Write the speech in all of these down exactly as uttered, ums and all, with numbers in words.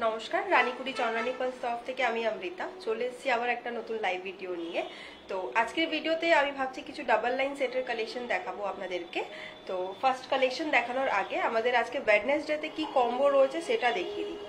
নমস্কার, রানীকুড়ি চন্দ্রানী পালস তরফ থেকে আমি অমৃতা চলে এসেছি আবার একটা নতুন লাইভ ভিডিও নিয়ে। তো আজকের ভিডিওতে আমি ভাবছি কিছু ডাবল লাইন সেটের কালেকশন দেখাবো আপনাদেরকে। তো ফার্স্ট কালেকশন দেখানোর আগে আমাদের আজকে ওয়েডনেসডেতে কি কম্বো রয়েছে সেটা দেখিয়ে দিই।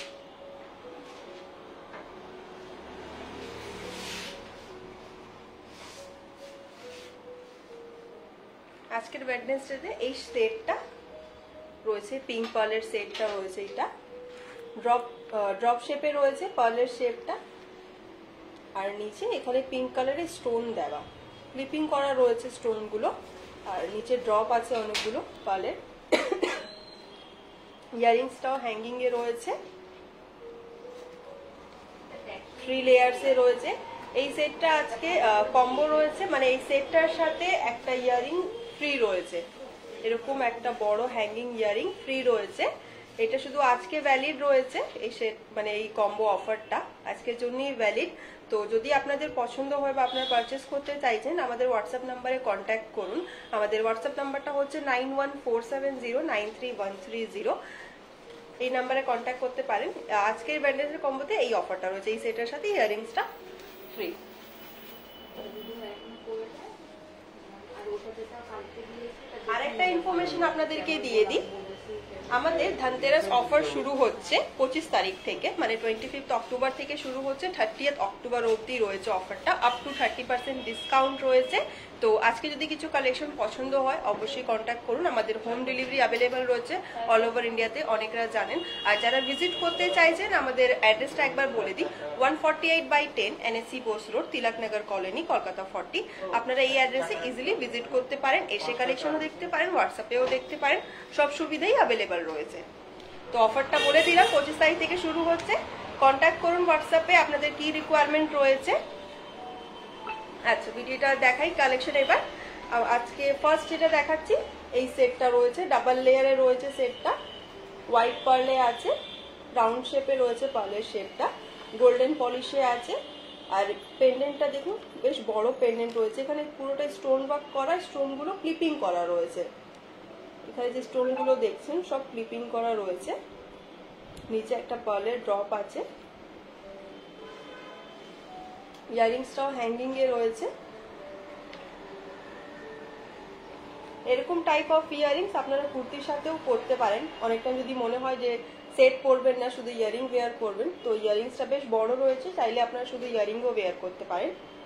আজকের ওয়েডনেসডেতে এই সেটটা রয়েছে, পিঙ্ক পার্লের সেটটা রয়েছে, এটা ড্রপ ড্রপ শেপে রয়েছে পার্লের শেপটা, আর নিচে এখানে পিঙ্ক কালারের স্টোন দেওয়া, ক্লিপিং করা রয়েছে স্টোনগুলো, আর নিচে ড্রপ আছে অনেকগুলো পার্লের। ইয়ারিংসটাও হ্যাঙ্গিং এ রয়েছে, থ্রি লেয়ার্সে রয়েছে। এই সেটটা আজকে কম্বো রয়েছে, মানে এই সেটটার সাথে একটা ইয়ারিং ফ্রি রয়েছে, এরকম একটা বড় হ্যাঙ্গিং ইয়ারিং ফ্রি রয়েছে। এটা শুধু আজকে ভ্যালিড রয়েছে, এই সেট মানে এই কম্বো অফারটা আজকের জন্যই ভ্যালিড। তো যদি আপনাদের পছন্দ হয় বা আপনারা পারচেস করতে চাইছেন, আমাদের হোয়াটসঅ্যাপ নাম্বারে কন্ট্যাক্ট করুন। আমাদের হোয়াটসঅ্যাপ নাম্বারটা হচ্ছে nine one four seven zero nine three one three zero. এই নাম্বারে কন্ট্যাক্ট করতে পারেন। আজকের ব্যান্ডেজের কম্বোতে এই অফারটা রয়েছে, এই সেটের সাথে ইয়ারিংসটা ফ্রি। আরেকটা ইনফরমেশন আপনাদেরকে দিয়ে দিই, আমাদের ধনতেরাস অফার শুরু হচ্ছে পঁচিশ তারিখ থেকে, মানে টোয়েন্টি ফিফথ অক্টোবর থেকে শুরু হচ্ছে, থার্টিয়েথ অক্টোবর অবধি রয়েছে অফারটা, up to thirty percent discount রয়েছে। তো আজকে যদি কিছু কালেকশন পছন্দ হয় অবশ্যই কন্ট্যাক্ট করুন। আমাদের home delivery available all over ওভার ইন্ডিয়াতে, অনেকরা জানেন। আর যারা ভিজিট করতে চাইছেন আমাদের অ্যাড্রেসটা একবার বলে দিই, one forty eight by ten NSC Bose road, Tilaknagar colony, Kolkata forty. আপনারা এই অ্যাড্রেসে ইজিলি ভিজিট করতে পারেন, এসে কালেকশনও দেখতে পারেন, হোয়াটসঅ্যাপেও দেখতে পারেন, সব সুবিধাই অ্যাভেলেবেল রয়েছে। তো অফারটা বলে দিলাম, পঁচিশ তারিখ থেকে শুরু হচ্ছে। কন্ট্যাক্ট করুন হোয়াটসঅ্যাপে, আপনাদের কি রিকোয়ারমেন্ট রয়েছে। আচ্ছা, ভিডিওটা দেখাই কালেকশন এবার। আজকে ফার্স্ট যেটা দেখাচ্ছি, এই সেটটা রয়েছে, ডাবল লেয়ারে রয়েছে সেটটা, হোয়াইট পার্লে আছে, রাউন্ড শেপে রয়েছে পার্লের শেপটা, গোল্ডেন পলিশে আছে। আর পেন্ডেন্টটা দেখুন, বেশ বড় পেন্ডেন্ট রয়েছে, এখানে পুরোটাই স্টোন ওয়ার্ক করা, স্টোনগুলো ক্লিপিং করা রয়েছে। এখানে যে স্টোনগুলো দেখছেন সব ক্লিপিং করা রয়েছে। নিচে একটা পার্লের ড্রপ আছে, ইয়ারিংসটাও হ্যাঙ্গিং এ রয়েছে। এরকম টাইপ অফ ইয়ারিংস আপনারা কুর্তির সাথেও পরতে পারেন। অনেকটা যদি মনে হয় যে সেট পরবেন না, শুধু ইয়ারিং ওয়্যার করবেন, তো ইয়ারিংসটা বেশ বড় রয়েছে, চাইলে আপনারা শুধু ইয়ারিংও ওয়্যার করতে পারেন।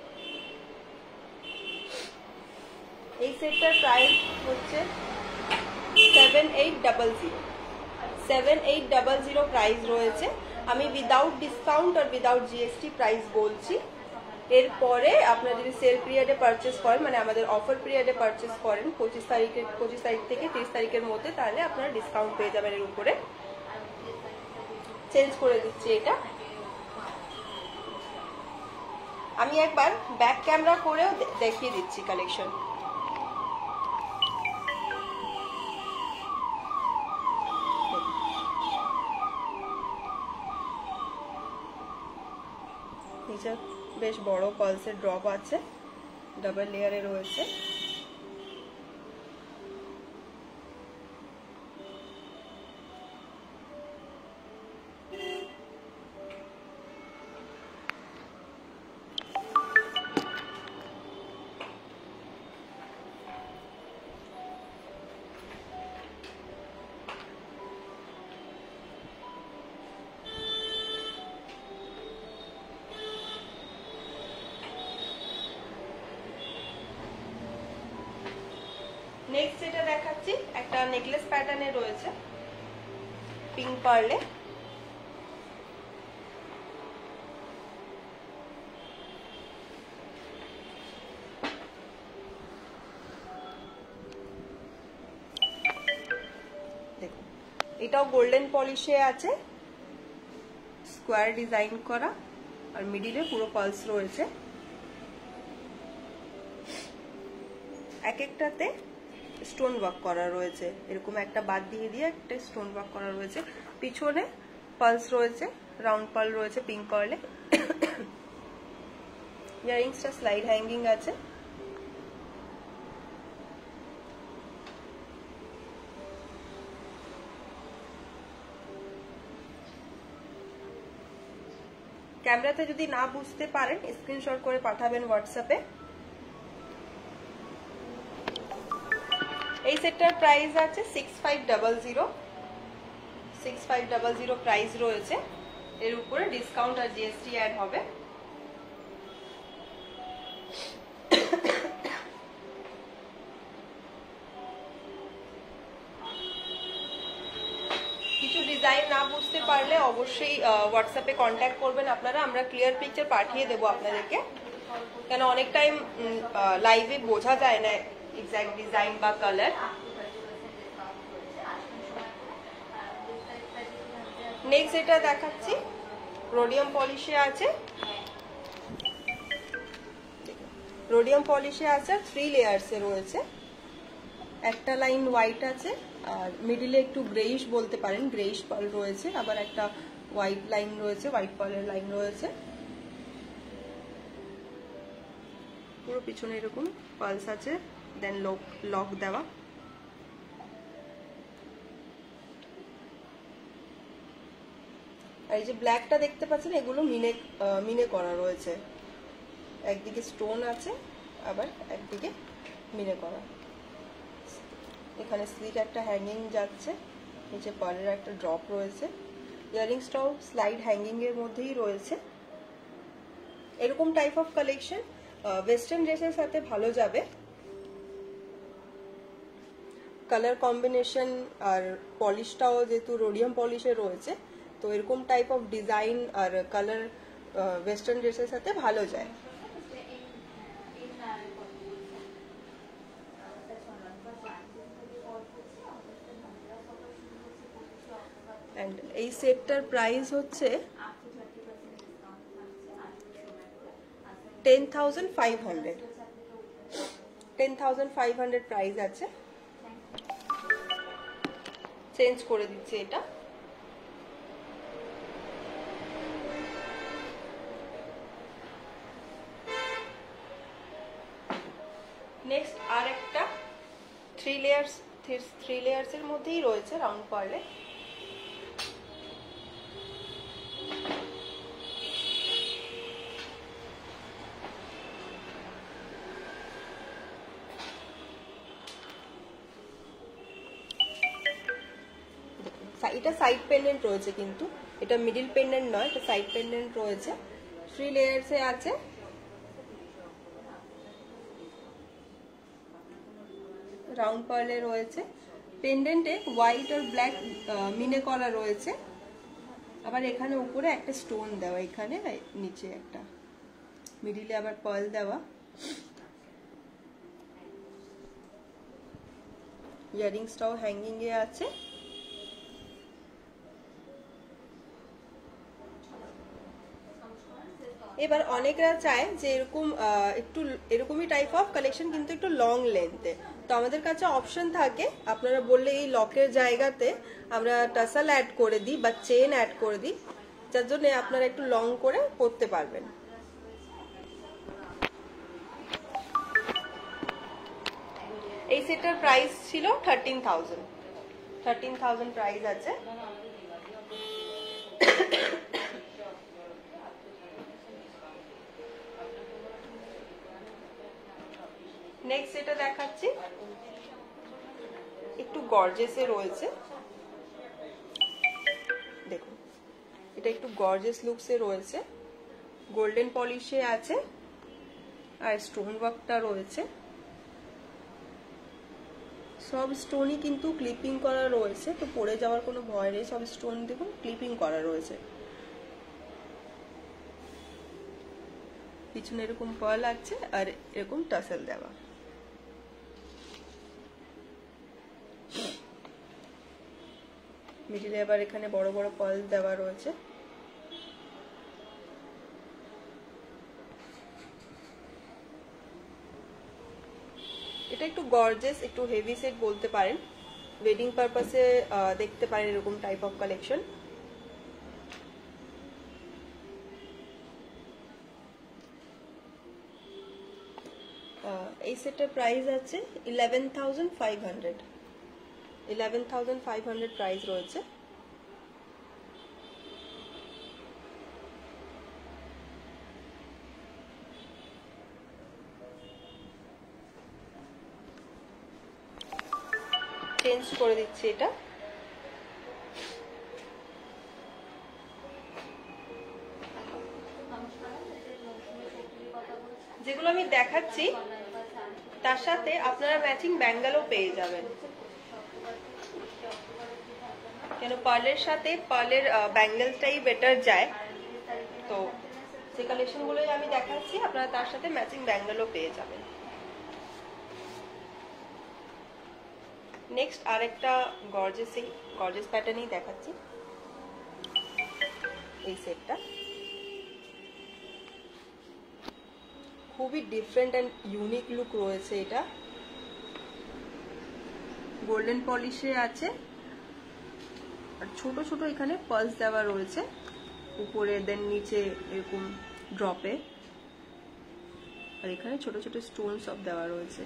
এই সেটটার প্রাইস হচ্ছে seven eight double zero seven eight double zero price রয়েছে। আমি উইদাউট ডিসকাউন্ট আর উইদাউট জিএসটি প্রাইস বলছি। এরপরে আপনারা যদি সেল পিরিয়ডে পারচেস করেন, মানে আমাদের অফার পিরিয়ডে পারচেস করেন পঁচিশ তারিখে পঁচিশ তারিখ থেকে তিরিশ তারিখের মধ্যে, তাহলে আপনারা ডিসকাউন্ট পেয়ে যাবেন এর উপরে। চেঞ্জ করে দিচ্ছি এটা। আমি একবার ব্যাক ক্যামেরা করেও দেখিয়ে দিচ্ছি কালেকশন। নিচে বেশ বড় পালসের ড্রপ আছে, ডাবল লেয়ারে রয়েছে। নেক্সট যেটা দেখাচ্ছি, একটা নেকলেস প্যাটার্নে রয়েছে, পিঙ্ক পার্লে। দেখুন, এটাও গোল্ডেন পলিশে আছে, স্কোয়ার ডিজাইন করা, আর মিডিলে পুরো পালস রয়েছে। এক একটাতে স্টোন ওয়ার্ক করা রয়েছে, এরকম একটা বাদ দিয়ে দিয়ে একটা স্টোন ওয়ার্ক করা রয়েছে। পিছনে পালস রয়েছে, রাউন্ড পাল রয়েছে পিঙ্ক পার্লে। ইয়ারিংসটা স্লাইড হ্যাঙ্গিং আছে। ক্যামেরাতে যদি না বুঝতে পারেন স্ক্রিনশট করে পাঠাবেন হোয়াটসঅ্যাপে। এই সেটটার প্রাইস আছে six five double zero six five double zero price রয়েছে। এর উপরে ডিসকাউন্ট আর জিএসটি অ্যাড হবে। কিছু ডিজাইন না বুঝতে পারলে অবশ্যই হোয়াটসঅ্যাপে কন্ট্যাক্ট করবেন আপনারা, আমরা ক্লিয়ার পিকচার পাঠিয়ে দেবো আপনাদেরকে। কেন অনেক টাইম লাইভে বোঝা যায় না এক্সাক্ট ডিজাইন বা কালার। নেক্সট এটা দেখাচ্ছি রোডিয়াম পলিশে আছে, রোডিয়াম পলিশে আছে, থ্রি লেয়ার্সে রয়েছে। একটা লাইন হোয়াইট আছে আর মিডিলে একটু গ্রেইশ বলতে পারেন, গ্রেইশ পার্ল রয়েছে, আবার একটা হোয়াইট লাইন রয়েছে, হোয়াইট পার্লের লাইন রয়েছে। পুরো পিছনে এরকম পালস আছে, দেন লক লক দেওয়া। আর এই যে ব্ল্যাকটা দেখতে পাচ্ছেন এগুলো মিনে মিনে করা রয়েছে, একদিকে স্টোন আছে আবার একদিকে মিনে করা। এখানে স্লিক একটা হ্যাঙ্গিং যাচ্ছে, নিচে পার্লের একটা ড্রপ রয়েছে। ইয়ারিংসটাও স্লাইড হ্যাঙ্গিং এর মধ্যেই রয়েছে। এরকম টাইপ অফ কালেকশন ওয়েস্টার্ন ড্রেসের সাথে ভালো যাবে। কালার কম্বিনেশন আর পলিশটাও যেহেতু রোডিয়াম পলিশে রয়েছে, তো এরকম টাইপ অফ ডিজাইন আর কালার ওয়েস্টার্ন ড্রেসের সাথে ভালো যায়। এন্ড এই সেটটার প্রাইস হচ্ছে ten thousand five hundred ten thousand five hundred price আছে। চেঞ্জ করে দিচ্ছি এটা। নেক্সট আর একটা থ্রি লেয়ার্স থ্রি লেয়ার্স এর মধ্যেই রয়েছে রাউন্ড পার্লে। এটা সাইড পেন্ডেন্ট রয়েছে, কিন্তু এটা মিডিল পেন্ডেন্ট নয়, এটা সাইড পেন্ডেন্ট রয়েছে। থ্রি লেয়ার্সে আছে। রাউন্ড পার্লে রয়েছে। পেন্ডেন্টে হোয়াইট আর ব্ল্যাক মিনে করা রয়েছে। আবার এখানে উপরে একটা স্টোন দেওয়া, এখানে নিচে একটা, মিডিলে আবার পার্ল দেওয়া। ইয়ারিংসটাও হ্যাঙ্গিং এ আছে। এবার অনেকরা চায় যে এরকম একটু এরকমই টাইপ অফ কালেকশন কিন্তু একটু লং লেন্থে, তো আমাদের কাছে অপশন থাকে, আপনারা বললে এই লকের জায়গাতে আমরা টাসাল অ্যাড করে দিই বা চেন অ্যাড করে দিই, যার জন্য আপনারা একটু লং করে পরতে পারবেন। এই সেটটার প্রাইস ছিল thirteen thousand thirteen thousand price আছে। নেক্সট এটা দেখাচ্ছি, একটু গর্জেসে রয়েছে। দেখুন এটা একটু গর্জেস লুকসে রয়েছে, গোল্ডেন পলিশে আছে আর স্টোন ওয়ার্কটা রয়েছে। সব স্টোনই কিন্তু ক্লিপিং করা রয়েছে, তো পড়ে যাওয়ার কোনো ভয় নেই। সব স্টোন দেখুন ক্লিপিং করা রয়েছে। পিছনে এরকম পার্ল আছে আর এরকম টাসেল দেওয়া। মিডিলে আবার এখানে বড় বড় পার্ল দেওয়া রয়েছে। এটা একটু গর্জিয়াস, একটু হেভি সেট বলতে পারেন। ওয়েডিং পারপাসে দেখতে পারেন এরকম টাইপ অফ কালেকশন। এই সেটটার প্রাইস আছে eleven thousand five hundred eleven thousand five hundred price রয়েছে। চেঞ্জ করে দিচ্ছি এটা। যেগুলো আমি দেখাচ্ছি তার সাথে আপনারা ম্যাচিং ব্যাঙ্গেলও পেয়ে যাবেন, কেন পার্লের সাথে পার্লের ব্যাঙ্গেলটাই বেটার যায়। তো যে কালেকশনগুলোই আমি দেখাচ্ছি আপনারা তার সাথে ম্যাচিং ব্যাঙ্গেলও পেয়ে যাবেন। নেক্সট আরেকটা গর্জেস এই গর্জেস প্যাটার্নই দেখাচ্ছি। এই সেটটা খুবই ডিফারেন্ট অ্যান্ড ইউনিক লুক রয়েছে। এটা গোল্ডেন পলিশে আছে আর ছোট ছোট এখানে পার্লস দেওয়া রয়েছে উপরে, দেন নিচে এরকম ড্রপে, আর এখানে ছোট ছোট স্টোন সব দেওয়া রয়েছে।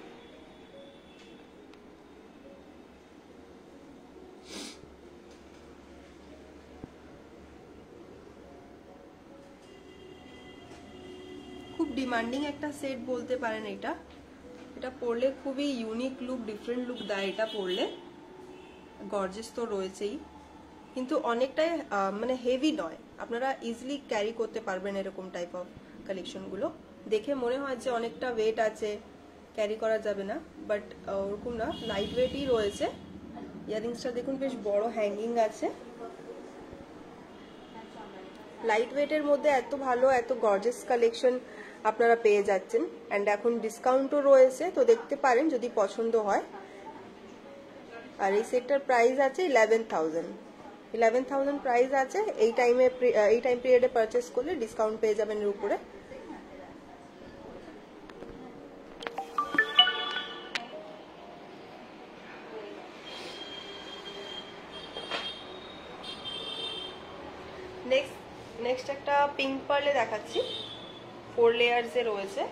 খুব ডিমান্ডিং একটা সেট বলতে পারেন এটা। এটা পরলে খুবই ইউনিক লুক, ডিফারেন্ট লুক দেয় এটা পরলে। গর্জিয়াস তো রয়েছেই, কিন্তু অনেকটাই মানে হেভি নয়, আপনারা ইজিলি ক্যারি করতে পারবেন এরকম টাইপ অফ কালেকশনগুলো। দেখে মনে হয় যে অনেকটা ওয়েট আছে, ক্যারি করা যাবে না, বাট ওরকম না, লাইট ওয়েটই রয়েছে। ইয়ারিংসটা দেখুন বেশ বড় হ্যাঙ্গিং আছে। লাইট ওয়েটের মধ্যে এত ভালো এত গর্জিয়াস কালেকশন আপনারা পেয়ে যাচ্ছেন, অ্যান্ড এখন ডিসকাউন্টও রয়েছে, তো দেখতে পারেন যদি পছন্দ হয়। আর এই সেটটার প্রাইস আছে eleven thousand eleven thousand price আছে। এই টাইমে এই টাইম পিরিয়ডে পারচেস করলে ডিসকাউন্ট পেয়ে যাবেন এর উপরে। নেক্সট নেক্সট একটা পিঙ্ক পার্লে দেখাচ্ছি, ফোর লেয়ার্সে রয়েছে।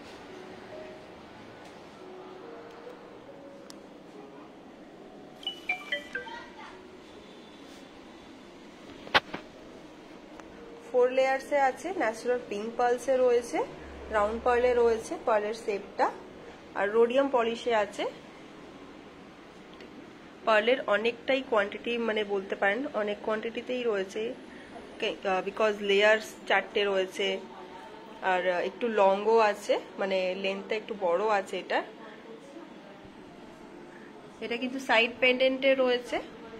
ফোর লেয়ার্সে আছে, ন্যাচারাল পিঙ্ক পার্লসে রয়েছে, রাউন্ড পার্লে রয়েছে পার্লের শেপটা, আর রোডিয়াম পলিশে আছে। পার্লের অনেকটাই কোয়ান্টিটি মানে বলতে পারেন অনেক কোয়ান্টিটিতেই রয়েছে, বিকজ লেয়ার্স চারটে রয়েছে, আর একটু লংও আছে, মানে লেন্থটা একটু বড় আছে এটা। এটা কিন্তু সাইড পেন্ডেন্টে রয়েছে।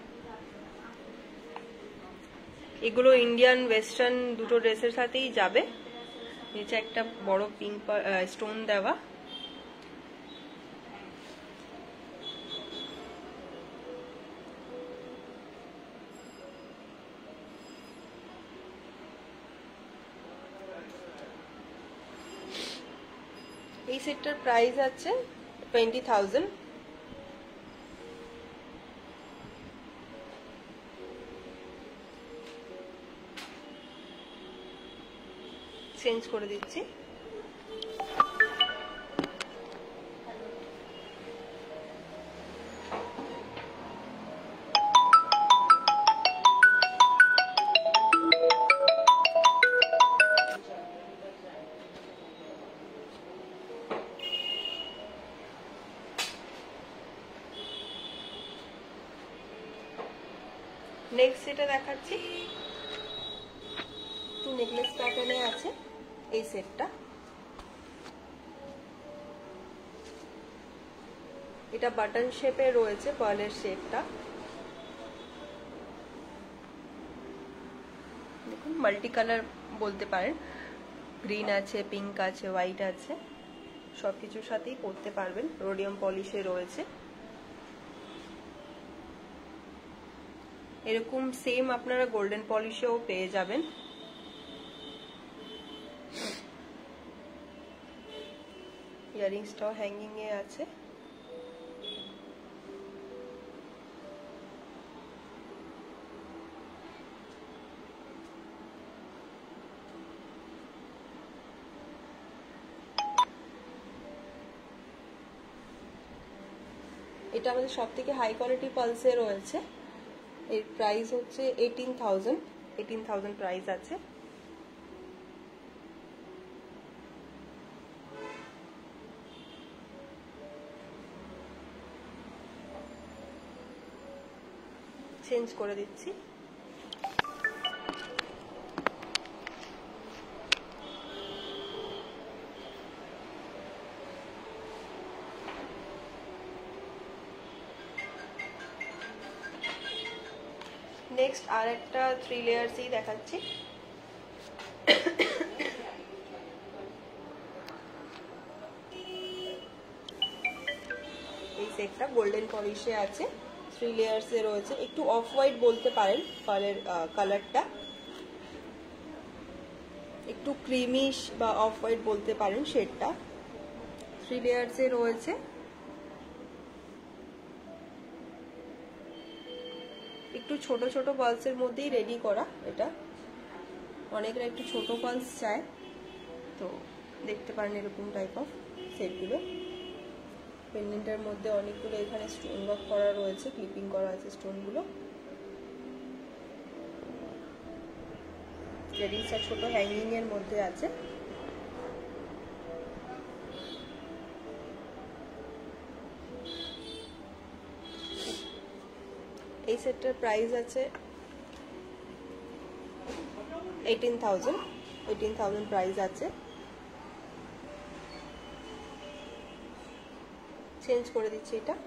এগুলো ইন্ডিয়ান ওয়েস্টার্ন দুটো ড্রেসের সাথেই যাবে। নিচে একটা বড় পিঙ্ক স্টোন দেওয়া। এই সেটটার প্রাইস আছে টোয়েন্টি থাউজেন্ড। চেঞ্জ করে দিচ্ছি। নেক্সট যেটা দেখাচ্ছি টু নেকলেস প্যাটার্নে আছে এই সেটটা। এটা বাটন শেপে রয়েছে পার্লের শেপটা। দেখুন মাল্টি কালার বলতে পারেন, গ্রিন আছে, পিঙ্ক আছে, হোয়াইট আছে, সবকিছুর সাথেই পরতে পারবেন। রোডিয়াম পলিশে রয়েছে। এরকম সেম আপনারা গোল্ডেন পলিশেও পেয়ে যাবেন। ইয়ারিংসটাও হ্যাঙ্গিং এ আছে। এটা আমাদের সব থেকে হাই কোয়ালিটি পালসে রয়েছে। এর প্রাইস হচ্ছে eighteen thousand eighteen thousand price আছে। চেঞ্জ করে দিচ্ছি। নেক্সট আর একটা থ্রি লেয়ার্সই দেখাচ্ছি। এই সেটটা গোল্ডেন পলিশে আছে, থ্রি লেয়ার্সে রয়েছে, একটু অফ হোয়াইট বলতে পারেন পার্লের কালারটা, একটু ক্রিমিশ বা অফ হোয়াইট বলতে পারেন শেডটা। থ্রি লেয়ার্সে রয়েছে, একটু ছোট ছোট পালসের মধ্যেই রেডি করা। এটা অনেকরা একটু ছোট পালস চায়, তো দেখতে পারেন এরকম টাইপ অফ সেটগুলো। পেন্ডেন্টের মধ্যে অনেকগুলো এখানে স্টোন ওয়ার্ক করা রয়েছে, ক্লিপিং করা আছে স্টোনগুলো। লেডিসটা ছোট হ্যাঙ্গিং এর মধ্যে আছে। এই সেটটার প্রাইস আছে eighteen thousand eighteen thousand price আছে। চেঞ্জ করে দিচ্ছি এটা।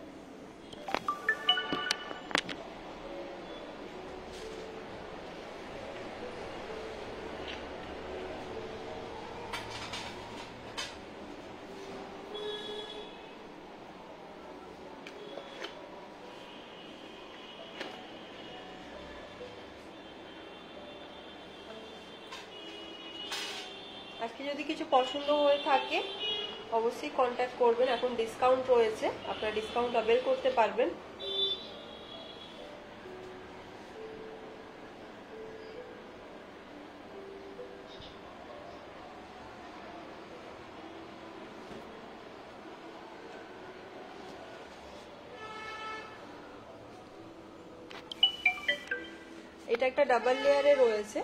আজকে যদি কিছু পছন্দ হয়ে থাকে অবশ্যই কন্ট্যাক্ট করবেন। এখন ডিসকাউন্ট রয়েছে, আপনারা ডিসকাউন্ট অ্যাভেল করতে পারবেন। এটা একটা ডাবল লেয়ারে রয়েছে,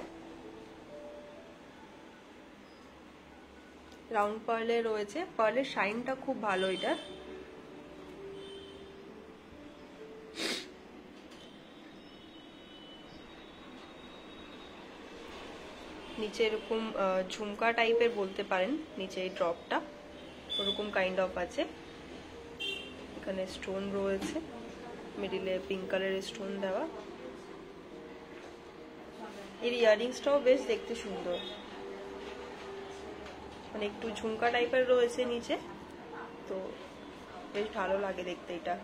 রাউন্ড পার্লে রয়েছে। পার্লের শাইনটা খুব ভালো এটা। নিচে এরকম ঝুমকা টাইপের বলতে পারেন, নিচে এই ড্রপটা ওরকম কাইন্ড অফ আছে। এখানে স্টোন রয়েছে, মিডিলে পিঙ্ক কালারের স্টোন দেওয়া। এর ইয়াররিংসটাও বেশ দেখতে সুন্দর, মানে একটু ঝুমকা টাইপের রয়েছে নিচে, তো বেশ ভালো লাগে দেখতে এটা।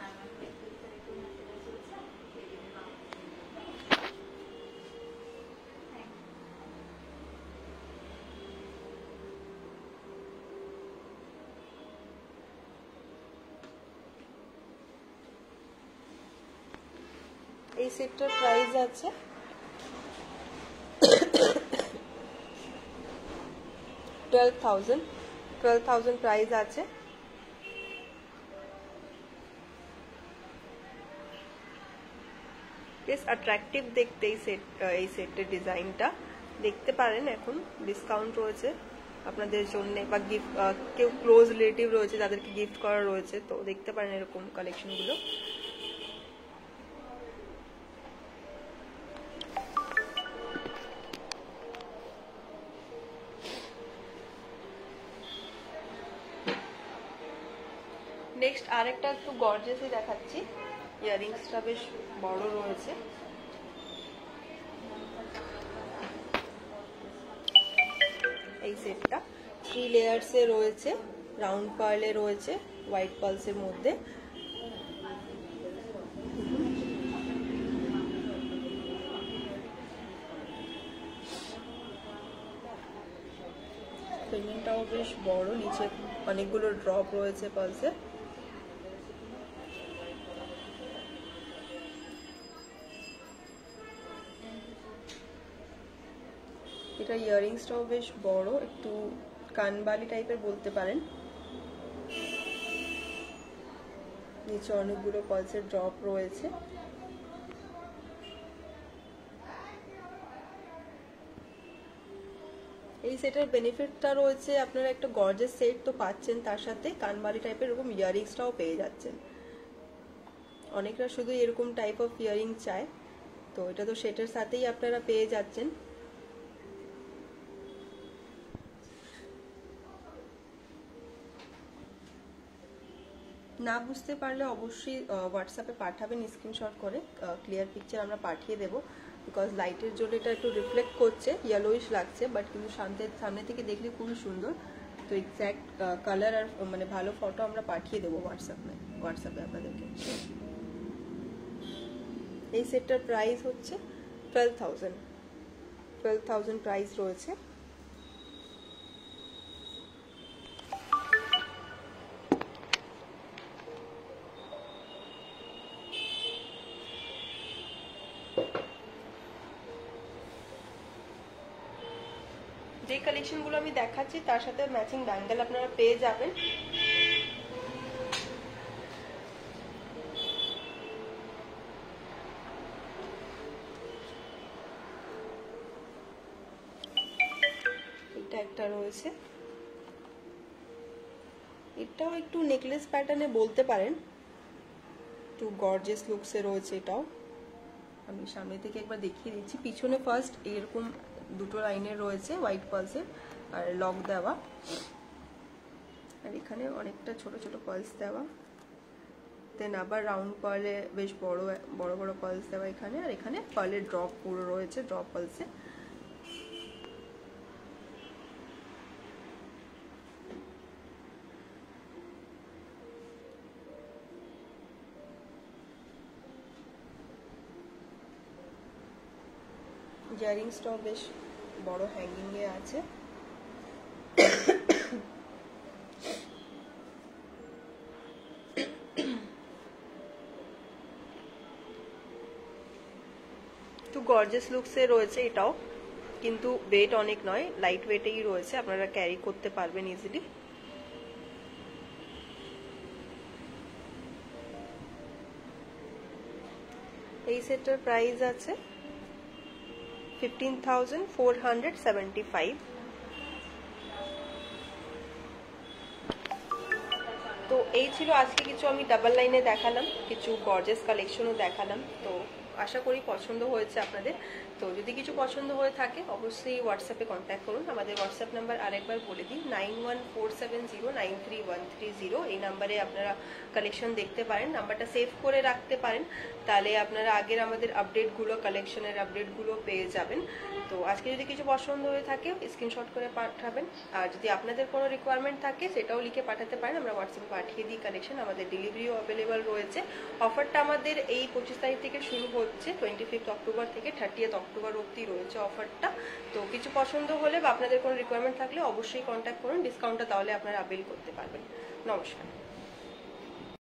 এই সেটটার প্রাইস আছে twelve thousand twelve thousand price আছে। বেশ অ্যাট্রাকটিভ দেখতে এই সেট এই সেটের ডিজাইনটা। দেখতে পারেন এখন ডিসকাউন্ট রয়েছে আপনাদের জন্য, বা গিফট কেউ ক্লোজ রিলেটিভ রয়েছে যাদেরকে গিফট করা রয়েছে, তো দেখতে পারেন এরকম কালেকশনগুলো। নেক্সট আরেকটা একটু গর্জিয়াসই দেখাচ্ছি। ইয়াররিংসটা বেশ বড় রয়েছে। এই সেটটা থ্রি লেয়ার্সে রয়েছে, রাউন্ড পার্লে রয়েছে, হোয়াইট পালসের মধ্যে। পেন্ডেন্টটাও বেশ বড়, নিচে অনেকগুলো ড্রপ রয়েছে পালসে। এটা ইয়াররিংসটাও বেশ বড়, একটু কানবালি টাইপের বলতে পারেন। নিচে অনেকগুলো পালসের ড্রপ রয়েছে। এই সেটের বেনিফিটটা রয়েছে আপনারা একটা গর্জিয়াস সেট তো পাচ্ছেন, তার সাথে কানবালি টাইপের এরকম ইয়াররিংসটাও পেয়ে যাচ্ছেন। অনেকরা শুধু এরকম টাইপ অফ ইয়ারিং চায়, তো এটা তো সেটার সাথেই আপনারা পেয়ে যাচ্ছেন। না বুঝতে পারলে অবশ্যই হোয়াটসঅ্যাপে পাঠাবেন স্ক্রিনশট করে, ক্লিয়ার পিকচার আমরা পাঠিয়ে দেবো। বিকজ লাইটের জন্য এটা একটু রিফ্লেক্ট করছে, ইয়েলোইশ লাগছে, বাট কিন্তু সামনে সামনে থেকে দেখলে খুবই সুন্দর। তো এক্স্যাক্ট কালার আর মানে ভালো ফটো আমরা পাঠিয়ে দেবো হোয়াটসঅ্যাপে হোয়াটসঅ্যাপে আপনাদেরকে। এই সেটটার প্রাইস হচ্ছে twelve thousand twelve thousand price রয়েছে। যে কালেকশনগুলো আমি দেখাচ্ছি তার সাথে ম্যাচিং ব্যাঙ্গেল আপনারা পেয়ে যাবেন। এটা একটা রয়েছে, এটাও একটু নেকলেস প্যাটার্নে বলতে পারেন, একটু গর্জিয়াস লুকসে রয়েছে। এটাও আমি সামনে থেকে একবার দেখিয়ে দিচ্ছি। পিছনে ফার্স্ট এরকম দুটো লাইনের রয়েছে হোয়াইট পালসের আর লক দেওয়া, আর এখানে অনেকটা ছোট ছোট পালস দেওয়া, দেন আবার রাউন্ড পার্লে বেশ বড় বড় বড় পালস দেওয়া এখানে, আর এখানে পার্লের ড্রপ পুরো রয়েছে, ড্রপ পালসে। ইয়ারিংসটাও বেশ বড় হ্যাঙ্গিং এ আছে। একটু গর্জিয়াস লুকসে রয়েছে এটাও, কিন্তু ওয়েট অনেক নয়, লাইট ওয়েটেই রয়েছে, আপনারা ক্যারি করতে পারবেন ইজিলি। এই সেটটার প্রাইস আছে fifteen thousand four hundred seventy five. তো এই ছিল আজকে কিছু আমি ডাবল লাইনে দেখালাম, কিছু গর্জিয়াস কালেকশনও দেখালাম। তো আশা করি পছন্দ হয়েছে আপনাদের। তো যদি কিছু পছন্দ হয়ে থাকে অবশ্যই হোয়াটসঅ্যাপে কন্ট্যাক্ট করুন। আমাদের হোয়াটসঅ্যাপ নাম্বার আরেকবার বলে দিই, nine one four seven zero nine three one three zero. এই নাম্বারে আপনারা কালেকশন দেখতে পারেন, নাম্বারটা সেভ করে রাখতে পারেন, তাহলে আপনারা আগের আমাদের আপডেটগুলো, কালেকশনের আপডেটগুলো পেয়ে যাবেন। তো আজকে যদি কিছু পছন্দ হয়ে থাকে স্ক্রিনশট করে পাঠাবেন, আর যদি আপনাদের কোনো রিকোয়ারমেন্ট থাকে সেটাও লিখে পাঠাতে পারেন, আমরা হোয়াটসঅ্যাপে পাঠিয়ে দিই কালেকশন। আমাদের ডেলিভারিও অ্যাভেলেবেল রয়েছে। অফারটা আমাদের এই পঁচিশ তারিখ থেকে শুরু হচ্ছে, টোয়েন্টি ফিফথ অক্টোবর থেকে থার্টিয়েথ অক্টোবর অবধি রয়েছে অফারটা। তো কিছু পছন্দ হলে বা আপনাদের কোনো রিকোয়ারমেন্ট থাকলে অবশ্যই কন্ট্যাক্ট করুন, ডিসকাউন্টটা তাহলে আপনারা আবেল করতে পারবেন। নমস্কার।